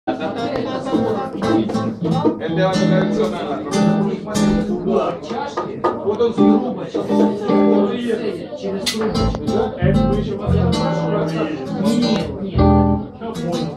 Él te va a tocar el sonata, ¿no? Через трубочку, да? А это вы еще вас запрашивали? Нет, нет. Я понял.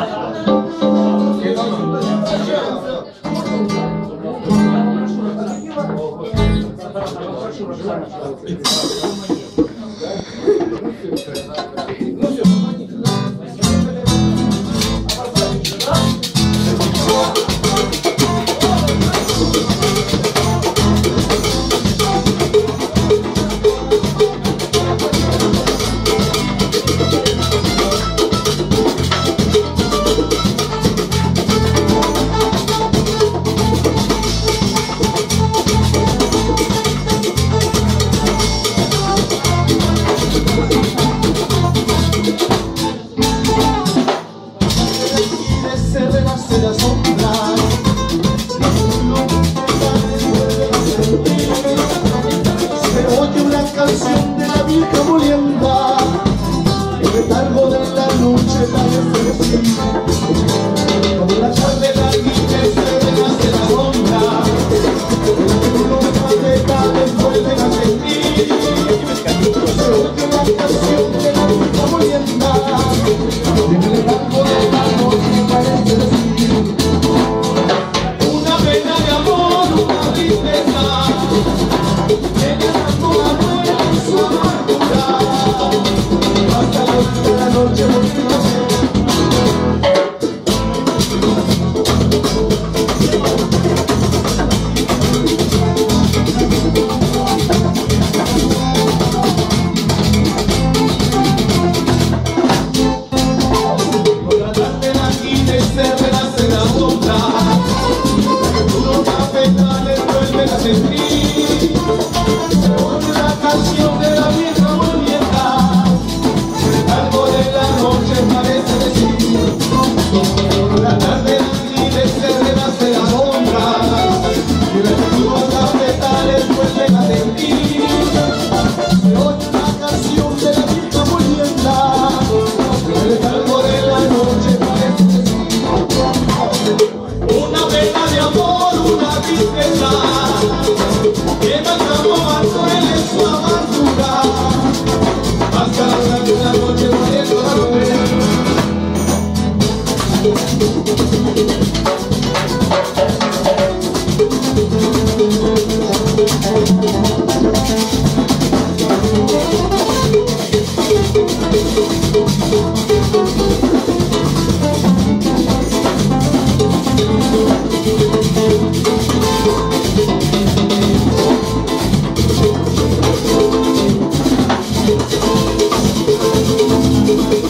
Canción de la vieja molienda, el retardo de la noche parece decir, como la tarde larguita se renace la sombra, los maquetales vuelven a sentir, se oye la canción de la vieja molienda, el retardo de la noche parece decir, una pena de amor, una tristeza, la noche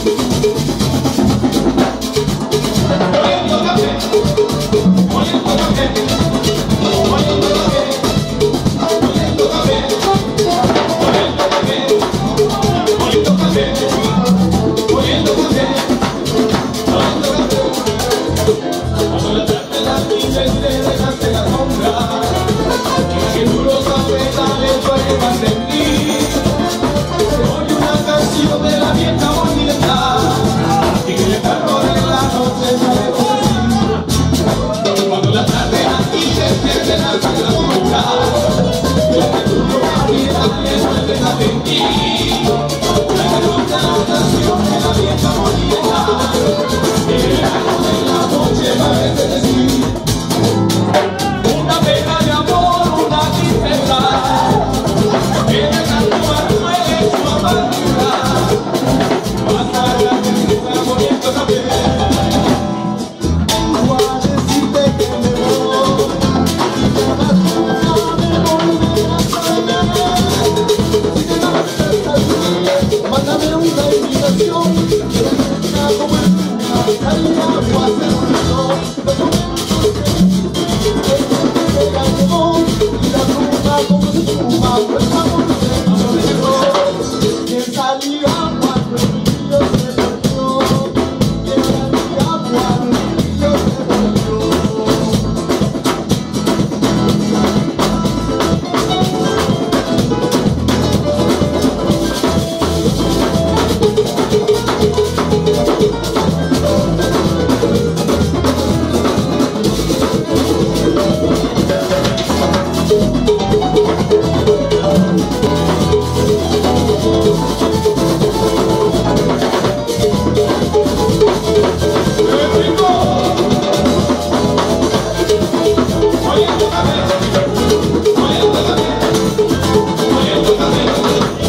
Oye, tócamelo.